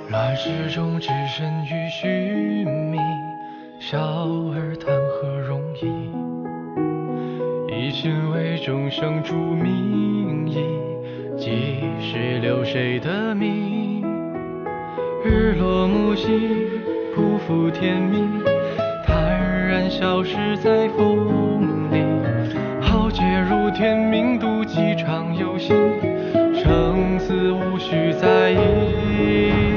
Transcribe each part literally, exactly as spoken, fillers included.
乱世中只身于虚名，笑儿谈何容易？一心为众生筑名义，几时留谁的名？日落暮息，不负天命，坦然消失在风里。豪杰如天命，赌几场游戏，生死无需在意。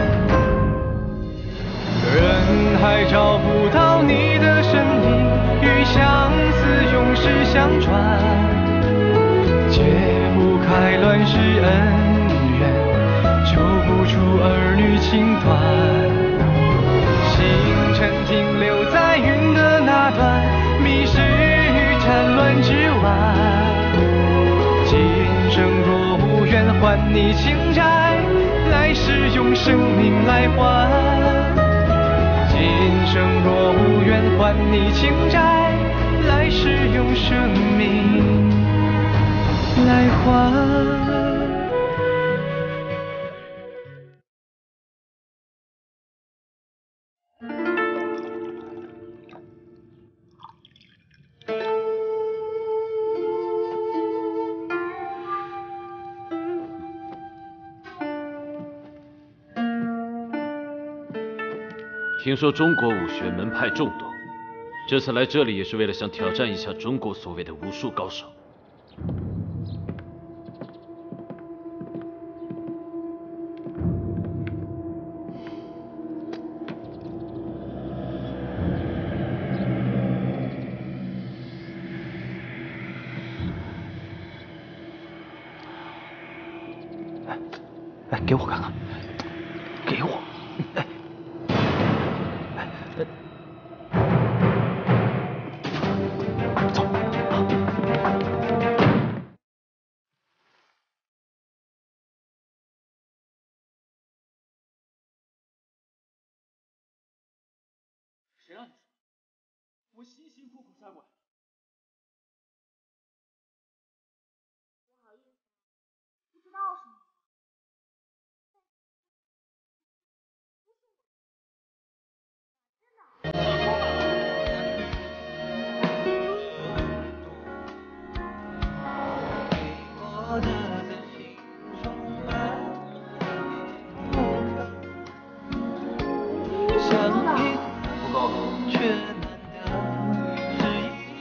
人海找不到你的身影，与相思永世相传，解不开乱世恩怨，救不出儿女情团。星辰停留在云的那端，迷失于战乱之外。今生若无缘还你情债，来世用生命来还。今生若无缘还你情债，来世用生命来还。 听说中国武学门派众多，这次来这里也是为了想挑战一下中国所谓的武术高手。 哎，哎，给我看看，给我，哎。 谁让你说？我辛辛苦苦杀过来。 不好意思，不知道什么。 不够。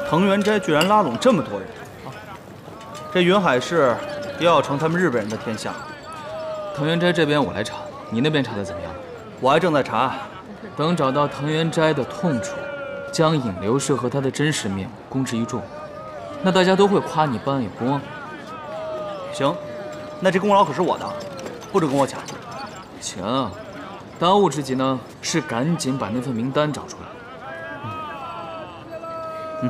藤原斋居然拉拢这么多人啊！这云海市又要成他们日本人的天下。 藤原斋这边我来查，你那边查的怎么样了？ 我还正在查。 等找到藤原斋的痛处，将影流社和他的真实面目公之于众，那大家都会夸你办案有功啊。 行，那这功劳可是我的，不准跟我抢。 行啊，当务之急呢是赶紧把那份名单找出来。 嗯。嗯。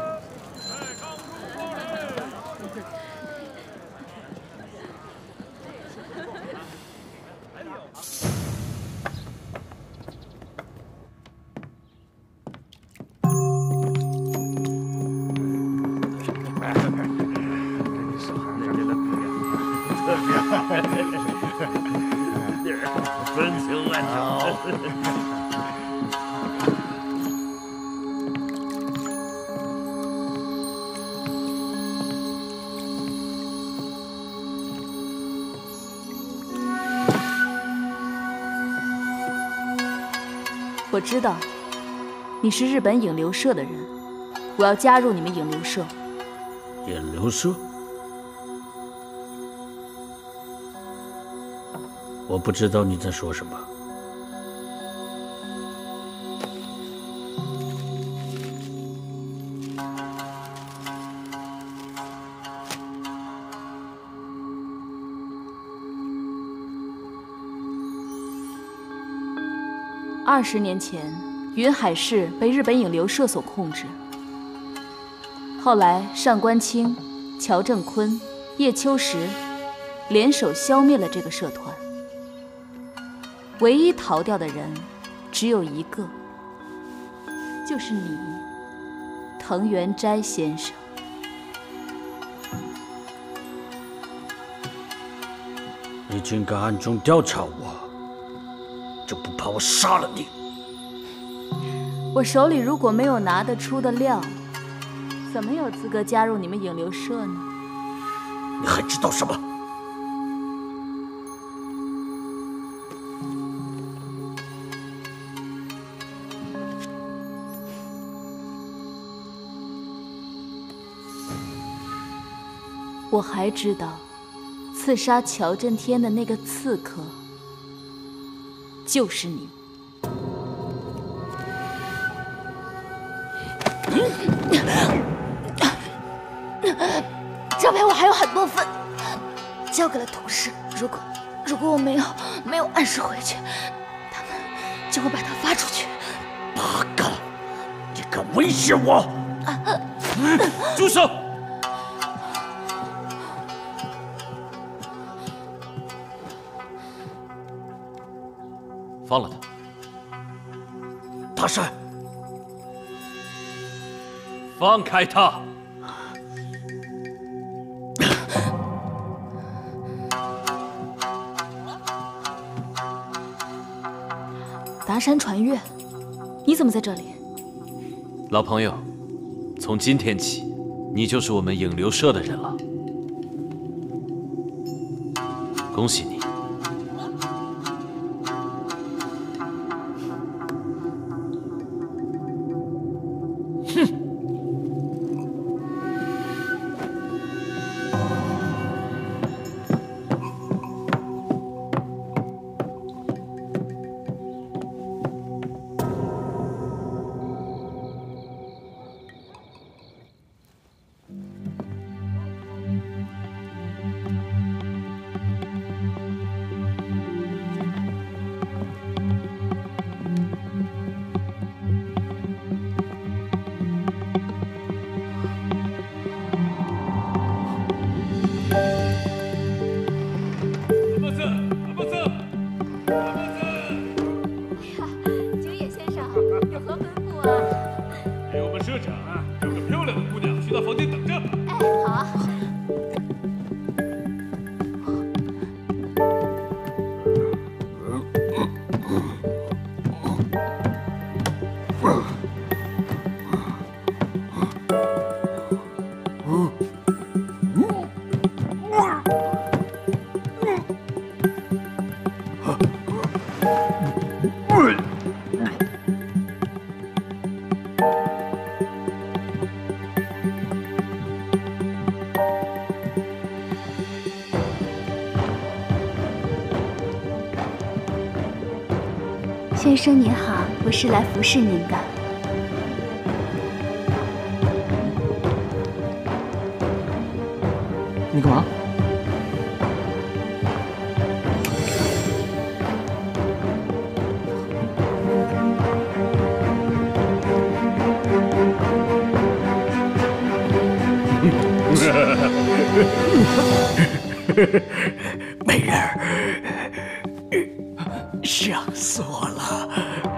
春秋万秋。 我知道你是日本影流社的人，我要加入你们影流社。 影流社？我不知道你在说什么。 二十年前，云海市被日本影流社所控制。后来，上官清、乔正坤、叶秋实联手消灭了这个社团。唯一逃掉的人只有一个，就是你，藤原斋先生。 你竟敢暗中调查我，就不怕我杀了你？ 我手里如果没有拿得出的料，怎么有资格加入你们影流社呢？ 你还知道什么？ 我还知道，刺杀乔震天的那个刺客就是你。 这赔我还有很多份，交给了同事。如果如果我没有没有按时回去，他们就会把它发出去。 八嘎！你敢威胁我？啊、住手！ 放了他。 大山， 放开他！ 达山传月，你怎么在这里？ 老朋友，从今天起，你就是我们影流社的人了。恭喜你！ 先生您好，我是来服侍您的。 你干嘛？ 美人儿，想死我了。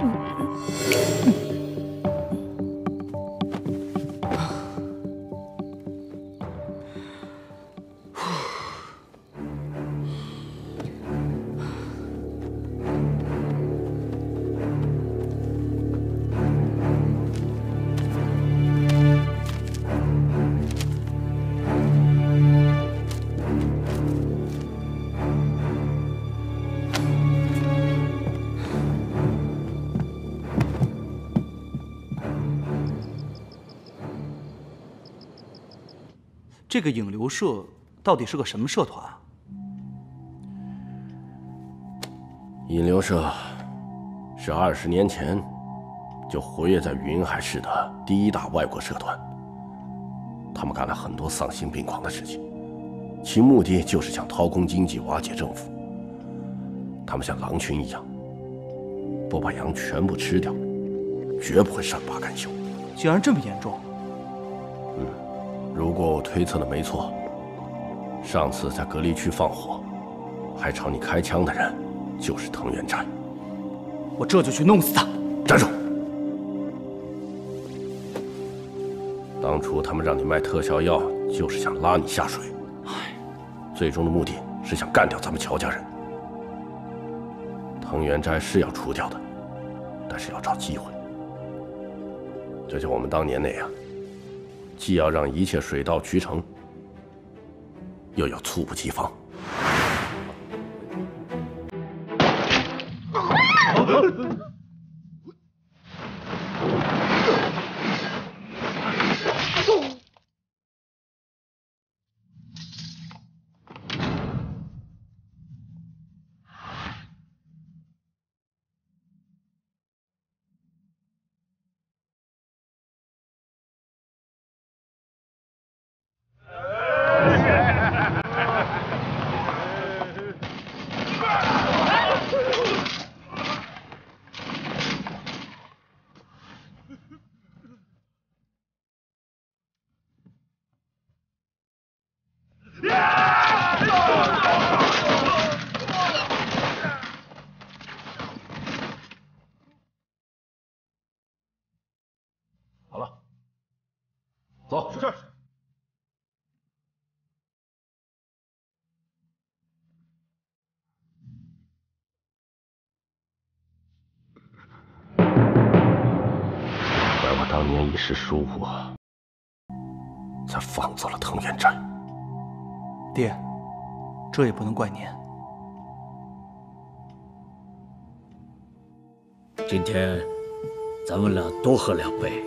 这个影流社到底是个什么社团啊？ 引流社是二十年前就活跃在云海市的第一大外国社团，他们干了很多丧心病狂的事情，其目的就是想掏空经济、瓦解政府。他们像狼群一样，不把羊全部吃掉，绝不会善罢甘休。 竟然这么严重！ 嗯，如果我推测的没错，上次在隔离区放火，还朝你开枪的人，就是藤原斋。 我这就去弄死他！ 站住！当初他们让你卖特效药，就是想拉你下水，最终的目的是想干掉咱们乔家人。藤原斋是要除掉的，但是要找机会。就像我们当年那样，既要让一切水到渠成，又要猝不及防。好了，走。是。怪我当年一时疏忽，才放走了藤原斋。 爹，这也不能怪您。 今天咱们俩多喝两杯。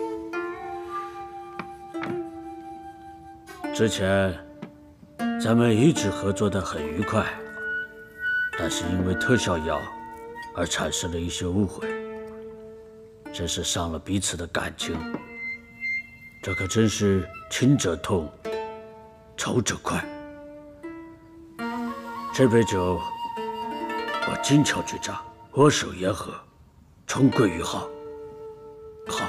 之前咱们一直合作得很愉快，但是因为特效药而产生了一些误会，真是伤了彼此的感情。这可真是亲者痛，仇者快。这杯酒，我金桥局长握手言和，重归于好。好。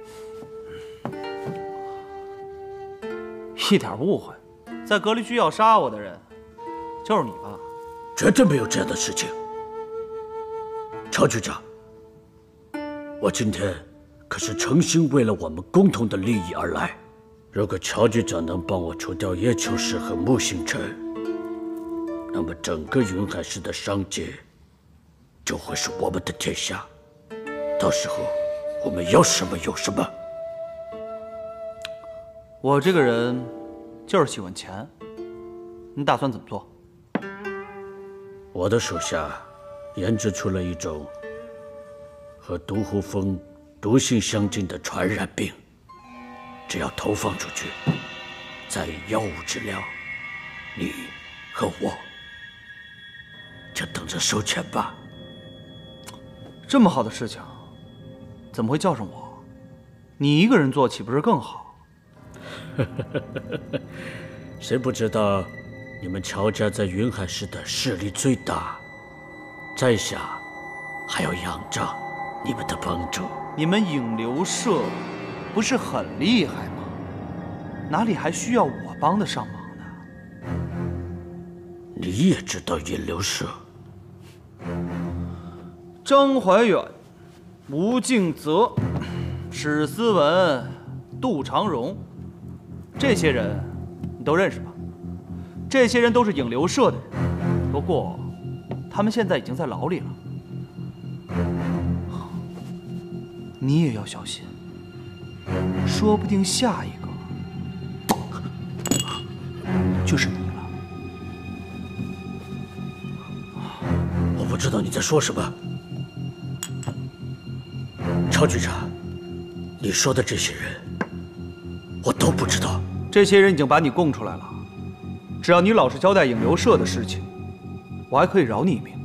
一点误会，在隔离区要杀我的人，就是你吧？ 绝对没有这样的事情。乔局长，我今天可是诚心为了我们共同的利益而来。如果乔局长能帮我除掉叶秋实和木星辰，那么整个云海市的商界就会是我们的天下。到时候我们要什么有什么。 我这个人就是喜欢钱，你打算怎么做？ 我的手下研制出了一种和毒狐蜂毒性相近的传染病，只要投放出去，再以药物治疗，你和我就等着收钱吧。 这么好的事情，怎么会叫上我？你一个人做岂不是更好？ 谁不知道你们乔家在云海市的势力最大，在下还要仰仗你们的帮助。 你们影流社不是很厉害吗？哪里还需要我帮得上忙呢？ 你也知道引流社？ 张怀远、吴敬泽、史思文、杜长荣，这些人你都认识吧？这些人都是影流社的人，不过他们现在已经在牢里了。你也要小心，说不定下一个就是你了。 我不知道你在说什么。乔局长，你说的这些人，我都不知道。 这些人已经把你供出来了，只要你老实交代影流社的事情，我还可以饶你一命。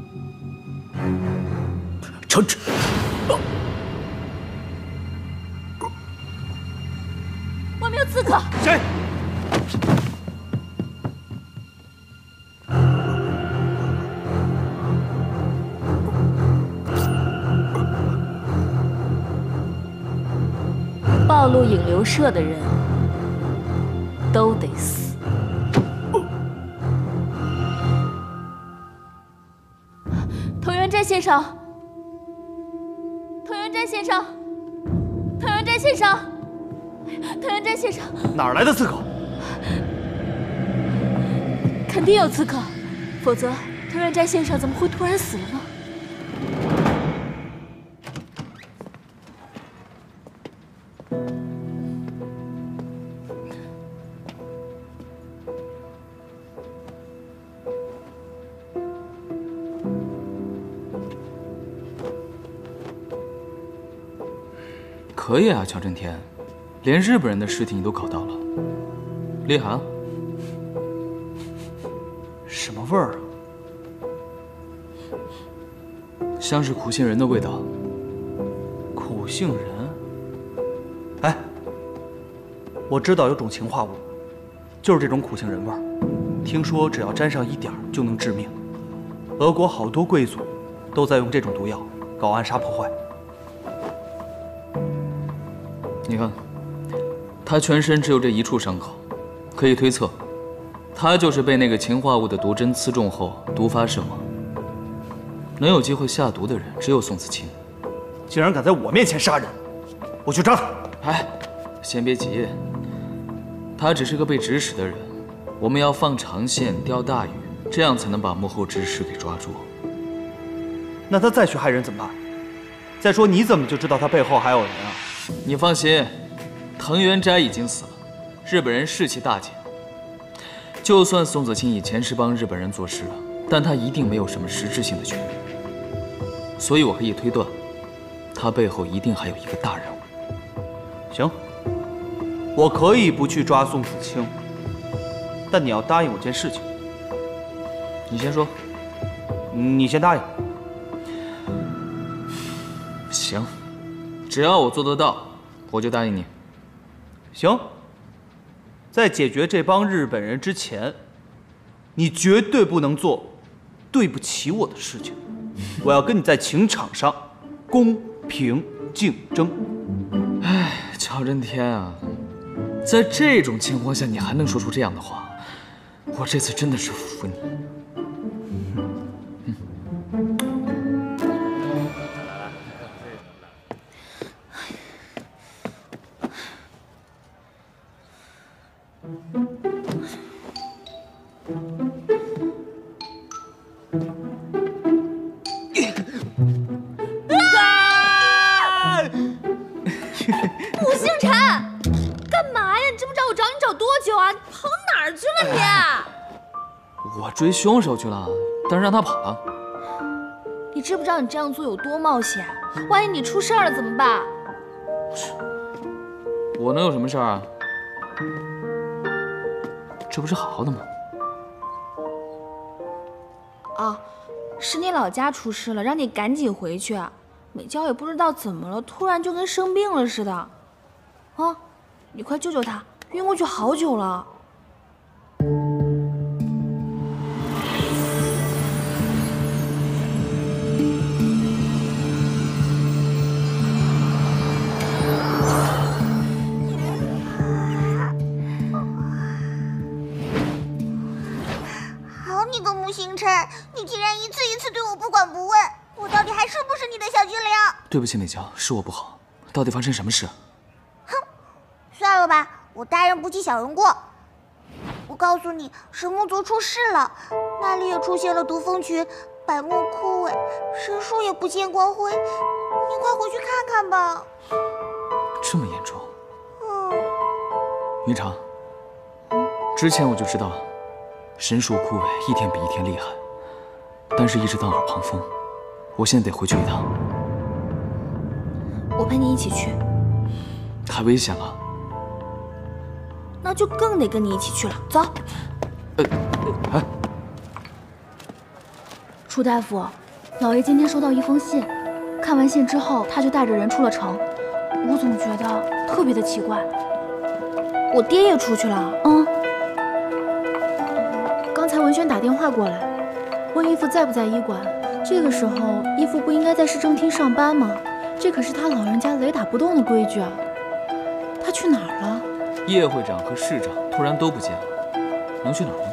乔治， 外面有刺客！ 谁？ 暴露影流社的人都得死。 藤原斋先生，藤原斋先生，藤原斋先生，藤原斋先生， 哪儿来的刺客？ 肯定有刺客，否则藤原斋先生怎么会突然死了呢？ 可以啊，乔震天，连日本人的尸体你都搞到了，厉害啊！ 什么味儿啊？ 像是苦杏仁的味道。 苦杏仁？哎，我知道有种氰化物，就是这种苦杏仁味儿。听说只要沾上一点儿就能致命。俄国好多贵族都在用这种毒药搞暗杀破坏。 你看，他全身只有这一处伤口，可以推测，他就是被那个氰化物的毒针刺中后毒发身亡。能有机会下毒的人只有宋子清， 竟然敢在我面前杀人，我去抓他！ 哎，先别急，他只是个被指使的人，我们要放长线钓大鱼，这样才能把幕后指使给抓住。 那他再去害人怎么办？再说你怎么就知道他背后还有人啊？ 你放心，藤原斋已经死了，日本人士气大减。就算宋子清以前是帮日本人做事了，但他一定没有什么实质性的权利。所以我可以推断，他背后一定还有一个大人物。 行，我可以不去抓宋子清，但你要答应我件事情。 你先说。 你先答应。 行。只要我做得到，我就答应你。 行，在解决这帮日本人之前，你绝对不能做对不起我的事情。我要跟你在情场上公平竞争。 哎，乔震天啊，在这种情况下你还能说出这样的话，我这次真的是服你。 顾星辰，干嘛呀？你知不知道我找你找多久啊？你跑哪儿去了你？ 我追凶手去了，但是让他跑了。 你知不知道你这样做有多冒险？万一你出事了怎么办？ 我能有什么事儿啊？这不是好好的吗？ 啊，是你老家出事了，让你赶紧回去。 美娇也不知道怎么了，突然就跟生病了似的。啊，你快救救她，晕过去好久了。 好你个穆星辰，你竟然一次一次对我不管不问，我到底还是不是你的小精灵？ 对不起，美娇，是我不好。到底发生什么事？ 哼，算了吧，我大人不计小人过。我告诉你，神木族出事了，那里也出现了毒蜂群，百木枯萎，神树也不见光辉。你快回去看看吧。 这么严重？ 嗯。 云长，之前我就知道，神树枯萎一天比一天厉害，但是一直当耳旁风。我现在得回去一趟。 我陪你一起去。 太危险了。 那就更得跟你一起去了。走。 呃，哎， 楚大夫，老爷今天收到一封信，看完信之后，他就带着人出了城。我总觉得特别的奇怪。 我爹也出去了。 嗯。刚才文轩打电话过来，问义父在不在医馆。这个时候，义父不应该在市政厅上班吗？这可是他老人家雷打不动的规矩啊。他去哪儿了？ 叶会长和市长突然都不见了，能去哪儿呢？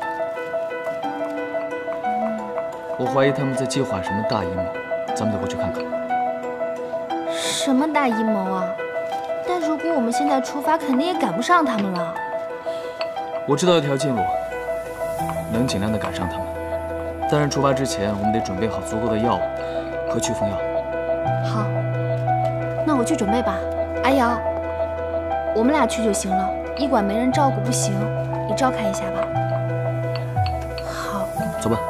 我怀疑他们在计划什么大阴谋，咱们得回去看看。 什么大阴谋啊？但如果我们现在出发，肯定也赶不上他们了。 我知道一条近路，能尽量的赶上他们。但是出发之前，我们得准备好足够的药物和驱风药。 好，那我去准备吧。 阿瑶，我们俩去就行了。医馆没人照顾不行，你照看一下吧。 好， 走吧。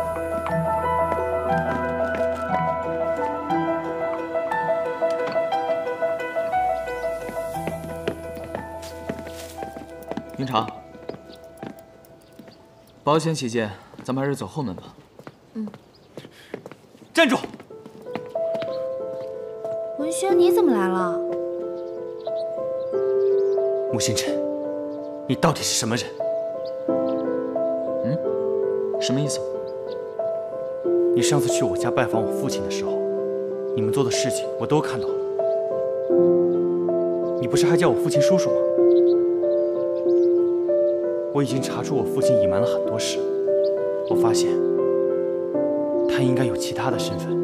云长，保险起见，咱们还是走后门吧。 嗯。 站住！ 文轩，你怎么来了？ 穆星辰，你到底是什么人？ 嗯？什么意思？ 你上次去我家拜访我父亲的时候，你们做的事情我都看到了。你不是还叫我父亲叔叔吗？我已经查出我父亲隐瞒了很多事，我发现他应该有其他的身份。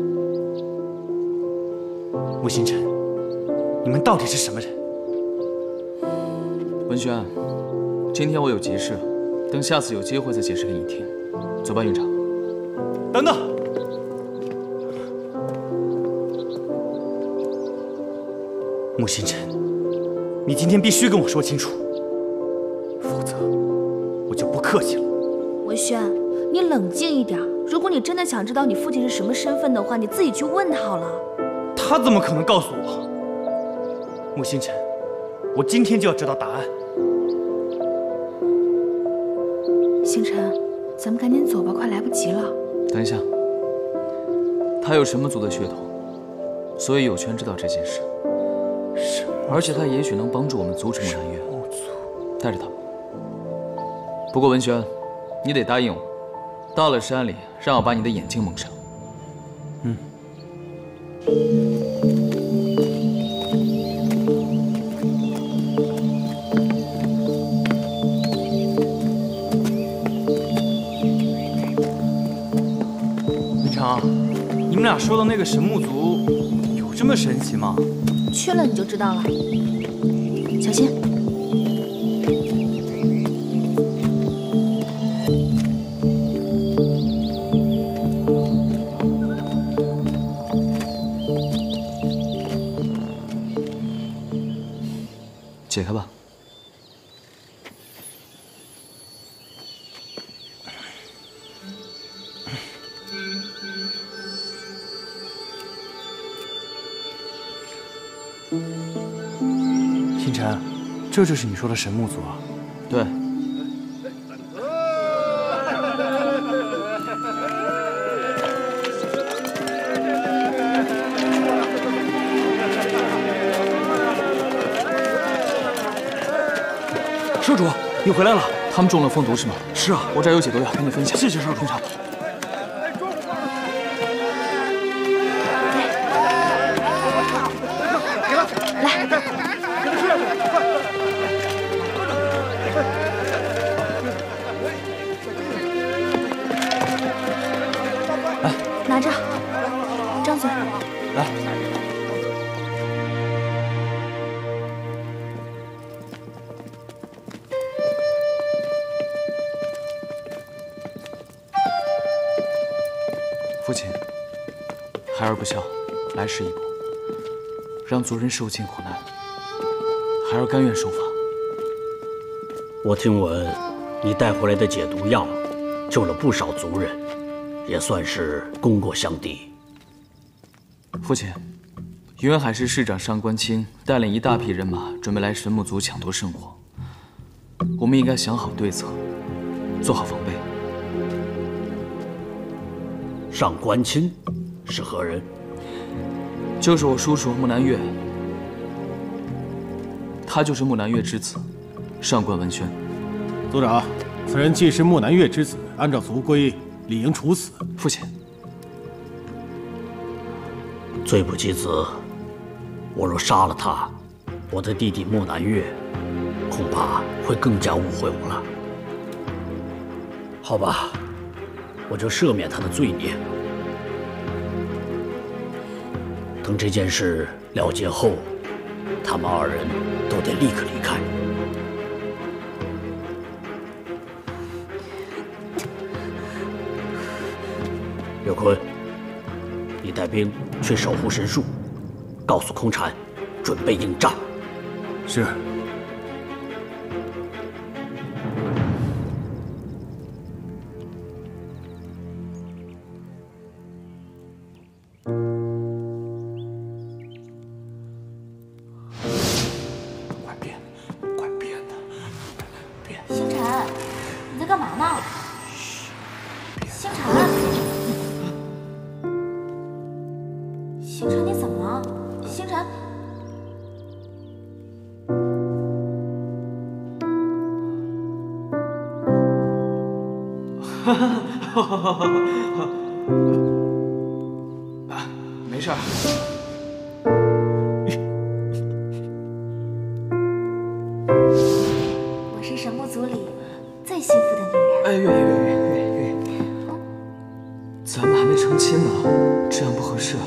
穆星辰，你们到底是什么人？ 文轩，今天我有急事，等下次有机会再解释给你听。走吧，云长。 等等，穆星辰，你今天必须跟我说清楚，否则我就不客气了。 文轩，你冷静一点。如果你真的想知道你父亲是什么身份的话，你自己去问他好了。 他怎么可能告诉我？穆星辰，我今天就要知道答案。 星辰，咱们赶紧走吧，快来不及了。 等一下，他有神木族的血统，所以有权知道这件事。 神木族， 而且他也许能帮助我们阻止木南月。带着他。不过文轩，你得答应我，到了山里让我把你的眼睛蒙上。 嗯。你们俩说的那个神木族有这么神奇吗？ 去了你就知道了，小心。 解开吧。 星辰，这就是你说的神木族啊？ 对。 少主，你回来了。 他们中了蜂毒是吗？ 是啊， 我这儿有解毒药，赶紧分享。 谢谢少主。 来， 来， 拿着，张嘴。 来。 父亲，孩儿不孝，来世一步，让族人受尽苦难，孩儿甘愿受罚。 我听闻你带回来的解毒药救了不少族人，也算是功过相抵。 父亲，云海市市长上官清带领一大批人马，准备来神木族抢夺圣火。我们应该想好对策，做好防备。 上官清是何人？ 就是我叔叔木南月，他就是木南月之子，上官文轩。 族长，此人既是木南月之子，按照族规，理应处死。 父亲， 罪不及子，我若杀了他，我的弟弟木南月恐怕会更加误会我了。好吧。 我就赦免他的罪孽。等这件事了结后，他们二人都得立刻离开。岳坤，你带兵去守护神树，告诉空禅，准备应战。 是。 没事儿。 我是神木族里最幸福的女人。 哎，月月月月月月，咱们还没成亲呢，这样不合适。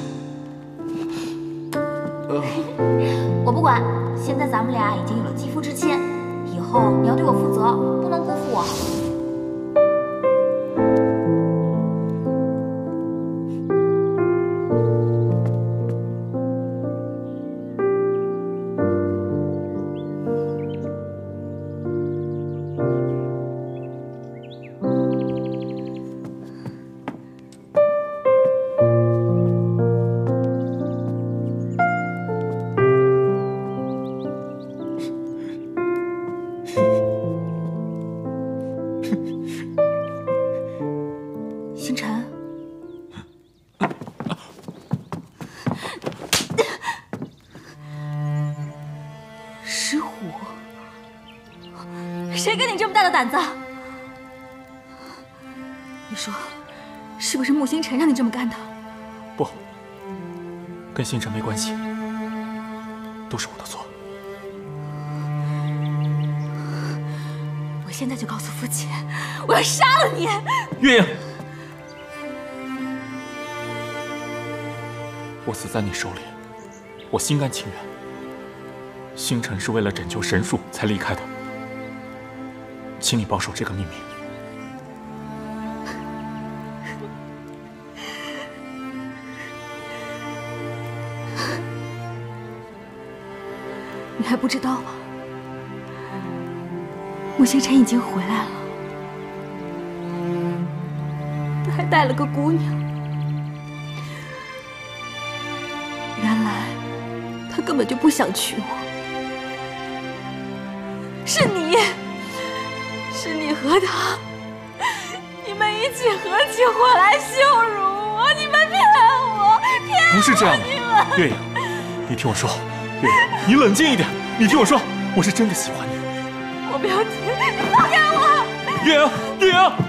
呃， 我不管，现在咱们俩已经有了肌肤之亲，以后你要对我负责，不能辜负我。 谁跟你这么大的胆子？你说，是不是穆星辰让你这么干的？ 不，跟星辰没关系，都是我的错。 我现在就告诉父亲，我要杀了你！ 月影，我死在你手里，我心甘情愿。星辰是为了拯救神树才离开的。 请你保守这个秘密。 你还不知道吗？穆星辰已经回来了，他还带了个姑娘。原来他根本就不想娶我，是你。 是你和他，你们一起合起伙来羞辱我，你们骗我，骗我！ 不是这样的，月影，你听我说，月影，你冷静一点，你听我说，我是真的喜欢你。 我我不要听！你放开我！ 月莹，月莹。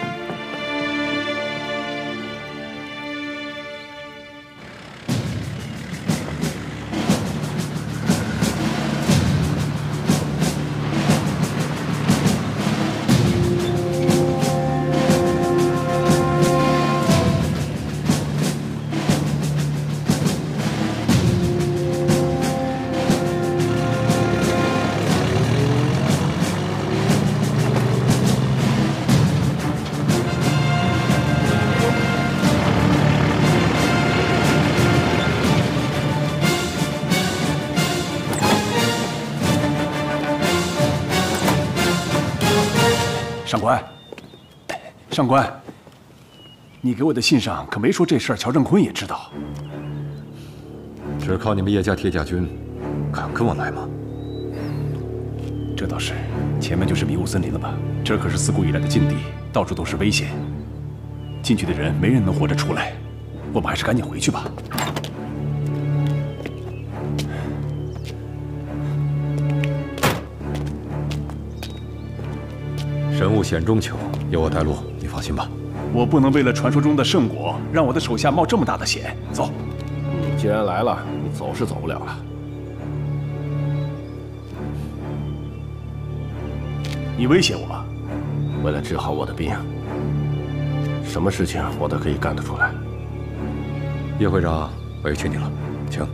上官，上官，你给我的信上可没说这事儿，乔振坤也知道。 只靠你们叶家铁甲军，敢跟我来吗？ 这倒是，前面就是迷雾森林了吧？这可是自古以来的禁地，到处都是危险，进去的人没人能活着出来。我们还是赶紧回去吧。 神物险中求，有我带路，你放心吧。 我不能为了传说中的圣果，让我的手下冒这么大的险。走。 你既然来了，你走是走不了了。 你威胁我？ 为了治好我的病，什么事情我都可以干得出来。 叶会长，委屈你了，请。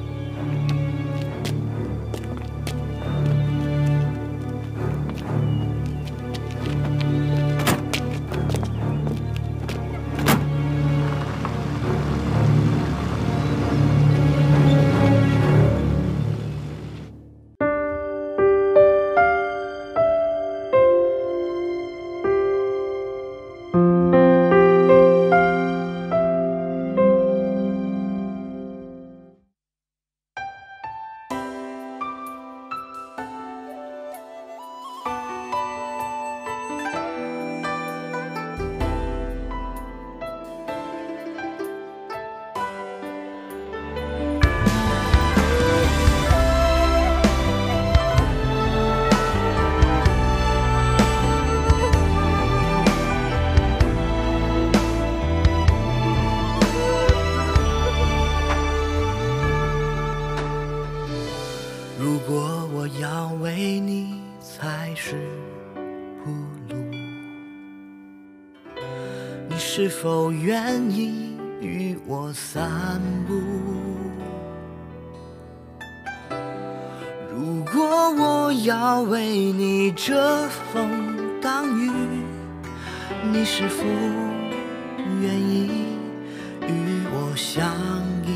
是否愿意与我散步？如果我要为你遮风挡雨，你是否愿意与我相依？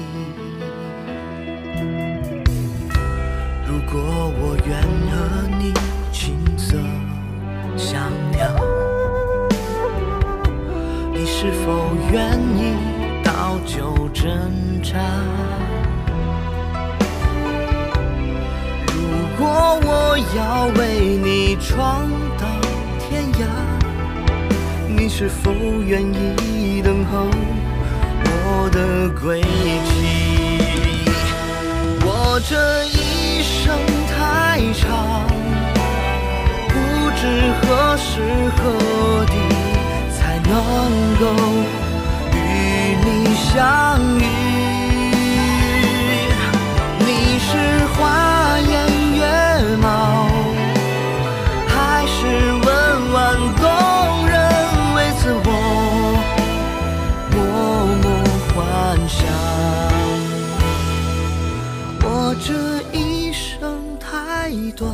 如果我愿和你琴瑟相调，你是否愿意倒酒斟茶？如果我要为你闯到天涯，你是否愿意等候我的归期？我这一生太长，不知何时何地才能够与你相遇。你是花颜月貌，还是温婉动人？为此我默默幻想。我这一生太短，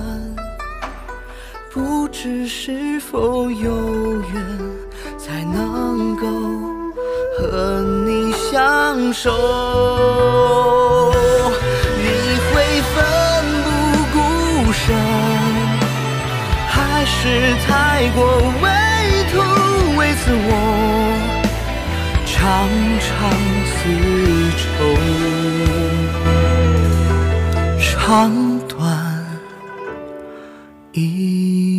不知是否有缘才能够和你相守。你会奋不顾身，还是太过委托？为此我常常思愁，长短一